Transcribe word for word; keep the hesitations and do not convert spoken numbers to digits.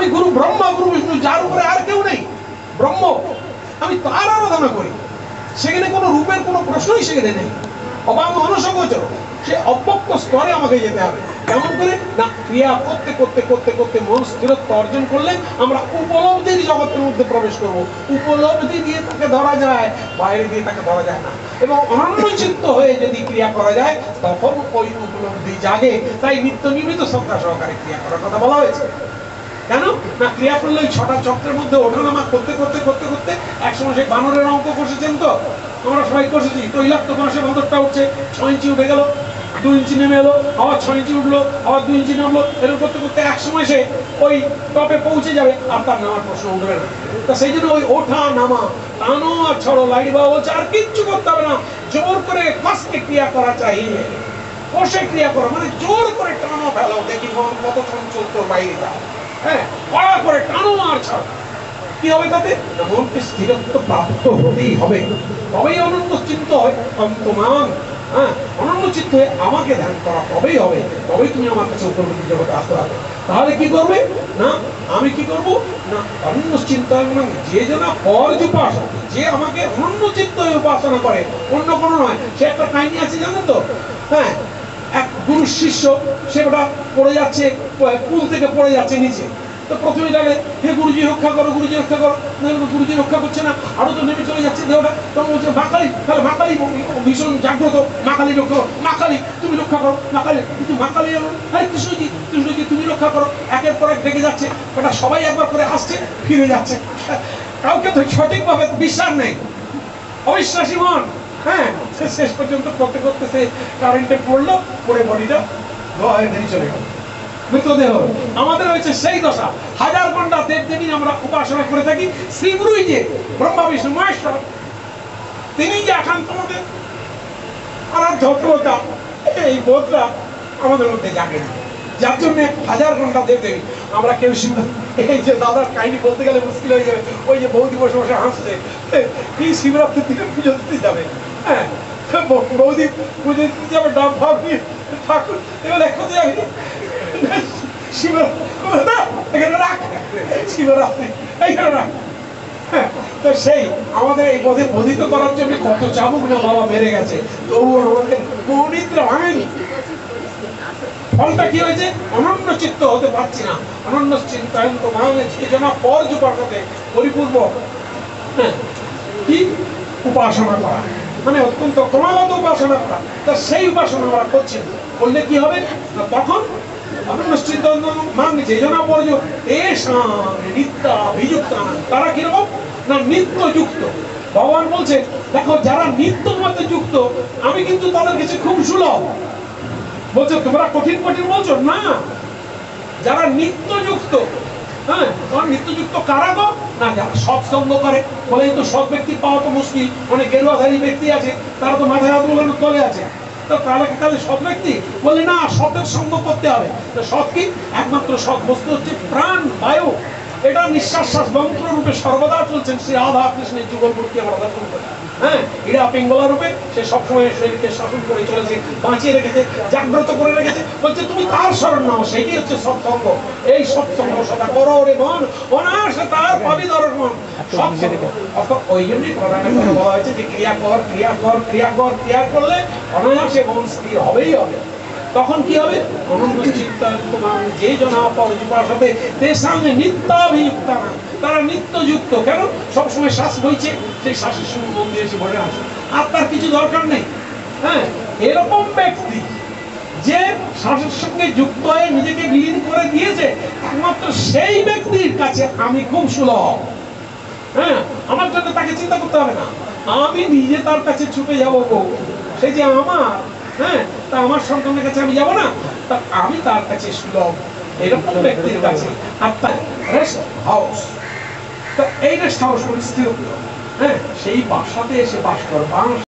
গুরু ব্রহ্মা গুরু বিষ্ণু, যার উপরে আর কেউ নেই, ব্রহ্ম, আমি তার আরাধনা করি। সেখানে কোনো রূপের কোনো প্রশ্নই সেখানে নেই। অবাম অনসগোচর, সে অব্যক্ত স্তরে আমাকে যেতে হবে। কেমন করে না, ক্রিয়া করতে করতে করতে করতে মন স্থিরত্ব অর্জন করলে আমরা উপলব্ধির জগতের মধ্যে প্রবেশ করব। উপলব্ধি দিয়ে তাকে ধরা যায়, বাইরে দিয়ে তাকে ধরা যায় না। এবং অনন্যচিত্ত হয়ে যদি ক্রিয়া করা যায় তখন ওই উপলব্ধি জাগে। তাই নিত্য নিয়মিত শ্রদ্ধা সহকারে ক্রিয়া করার কথা বলা হয়েছে। কেন না, ক্রিয়া করলে ওই ছটা চক্রের মধ্যে ওঠানামা করতে করতে করতে করতে একসময় সেই বানরের অঙ্ক কষেছেন, তো আমরা সবাই কষেছি, তৈলাক্ত মাসে বাঁদরটা উঠছে, ছয় ইঞ্চি উঠে গেল, দুই ইঞ্চি নেমে এলো, আবার ছয় ইঞ্চি উঠলো, আবার দুই ইঞ্চি নামলো, এরকম করতে করতে এক সময় সে ওই টপে পৌঁছে যাবে, আর তার নামার প্রশ্ন উঠবে না। তা সেই জন্য ওই ওঠা নামা, টানো আর ছড়ো, লাইট বাবা বলছে আর কিচ্ছু করতে হবে না, জোর করে কষ্টে ক্রিয়া করা চাইলে, কষে ক্রিয়া করো, মানে জোর করে টানো ফেলো, দেখি মন কত চঞ্চল তোর বাইরে যাও, হ্যাঁ, কড়া করে টানো আর ছাড়ো। কি হবে তাতে? মনকে স্থিরত্ব প্রাপ্ত হতেই হবে, তবেই অনন্ত চিত্ত হয় অন্তমান। হ্যাঁ, অনন্য চিত্ত হয়ে আমাকে ধ্যান করা তবেই হবে, তবেই তুমি আমার কাছে উপলব্ধি জগতে আসতে হবে। তাহলে কি করবে না, আমি কি করব না, অনন্য চিন্তা, যে জনা পরজ উপাসনা, যে আমাকে অনন্য চিত্ত হয়ে উপাসনা করে, অন্য কোনো নয়। সে একটা কাহিনী আছে জানেন তো, হ্যাঁ, এক গুরু শিষ্য, সে ওটা পড়ে যাচ্ছে, পুল থেকে পড়ে যাচ্ছে নিচে। তো প্রথমে ডাকে, হে গুরুজি রক্ষা করো, গুরুজি রক্ষা করো। গুরুজি রক্ষা করছে না, আরো তো নেমে চলে যাচ্ছে দেহটা। তখন বলছে মা কালী, তাহলে মা কালী ভীষণ জাগ্রত, মা কালী রক্ষা করো, মা কালী তুমি রক্ষা করো, মা কালী। কিন্তু মা কালী এলো, হ্যাঁ কৃষ্ণজি, কৃষ্ণজি তুমি রক্ষা করো। একের পর এক ডেকে যাচ্ছে, ওটা সবাই একবার করে আসছে, ফিরে যাচ্ছে। কাউকে তো সঠিকভাবে বিশ্বাস নেই, অবিশ্বাসী মন। হ্যাঁ, শেষ পর্যন্ত করতে করতে সে কারেন্টে পড়লো, পড়ে বডিটা ধোয়া হয়ে বেরিয়ে চলে গেল, মৃতদেহ। আমাদের হয়েছে সেই দশা। হাজার ঘন্টা দেব দেবী আমরা উপাসনা করে থাকি, শ্রীগুরুই যে ব্রহ্মা বিষ্ণু মহেশ্বর, তিনি যে একান্ত আমাদের আরাধ্য দেবতা, এই বোধটা আমাদের মধ্যে জাগে না। যার জন্য হাজার ঘন্টা দেব দেবী আমরা কেউ শুনে, এই যে দাদার কাহিনী বলতে গেলে মুশকিল হয়ে যাবে। ওই যে বৌদি বসে বসে হাসছে, কি শিবরাত্রির দিনে পুজো দিতে যাবে, হ্যাঁ, বৌদি পুজো দিতে যাবে, ডাব ভাব নিয়ে ঠাকুর, এবার এক কথা যাবে সেই আমাদের এই পথে বোধিত করার জন্য কত চাবুক না বাবা মেরে গেছে, তবু আমাদের মৌনিদ্রা ভাঙেনি। ফলটা কি হয়েছে? অনন্য চিত্ত হতে পারছি না। অনন্য চিন্তায়ন তো মানে চেতনা পর্য পাঠাতে পরিপূর্ণ কি উপাসনা করা, মানে অত্যন্ত ক্রমাগত উপাসনা করা। তা সেই উপাসনা আমরা করছি, করলে কি হবে না, তখন তারা কিরকম না, নিত্য যুক্ত। ভগবান বলছে দেখো, যারা নিত্য মধ্যে যুক্ত, আমি কিন্তু তাদের কাছে খুব সুলভ। বলছে তোমরা কঠিন কঠিন বলছো না, যারা নিত্য যুক্ত। হ্যাঁ, তোমার নিত্যযুক্ত কারা গো না, যারা সৎসঙ্গ করে। বলে তো সৎ ব্যক্তি পাওয়া তো মুশকিল, অনেক গেরুয়াধারী ব্যক্তি আছে, তারা তো মাথায় হাত বোলানোর তলে আছে। তাহলে তাহলে সৎ ব্যক্তি বলে না, সতের সঙ্গ করতে হবে। সৎ কি? একমাত্র সৎ বস্তু হচ্ছে প্রাণ বায়ু, এটা নিঃশ্বাস মন্ত্র রূপে সর্বদা চলছেন শ্রী রাধা কৃষ্ণের যুগলমূর্তি আমরা দর্শন করি। হ্যাঁ, এরা পিঙ্গলা রূপে সে সবসময় শরীরকে শাসন করে চলেছে, বাঁচিয়ে রেখেছে, জাগ্রত করে রেখেছে। বলছে তুমি তার শরণ নাও, সেটি হচ্ছে সৎসঙ্গ। এই সৎসঙ্গ সদা করো রে মন, অনায়াসে তার পাবি দর্শন। সৎসঙ্গ অর্থাৎ ওই জন্যই প্রধানের কথা বলা হয়েছে যে ক্রিয়া কর, ক্রিয়া কর, ক্রিয়া কর, ক্রিয়া করলে অনায়াসে মন স্থির হবেই হবে। তখন কি হবে? অনন্ত চিন্তায়মান যে জনা পরজুপাসতে তেষাং নিত্যাভিযুক্তা, তারা নিত্যযুক্ত। কেন? সবসময় শ্বাস বইছে, সেই শ্বাসের সঙ্গে মন দিয়ে এসে বসে আছে, আর তার কিছু দরকার নেই। হ্যাঁ, এরকম ব্যক্তি যে শ্বাসের সঙ্গে যুক্ত হয়ে নিজেকে বিলীন করে দিয়েছে, একমাত্র সেই ব্যক্তির কাছে আমি খুব সুলভ। হ্যাঁ, আমার জন্য তাকে চিন্তা করতে হবে না, আমি নিজে তার কাছে ছুটে যাবো গো। সেই যে আমার, হ্যাঁ, তা আমার সন্তানের কাছে আমি যাবো না, তা আমি তার কাছে সুলভ, এরকম ব্যক্তির কাছে। আর তার রেস্ট হাউস, তা এই রেস্ট হাউস পরিস্থিতি, হ্যাঁ, সেই বাসাতে এসে বাস করো।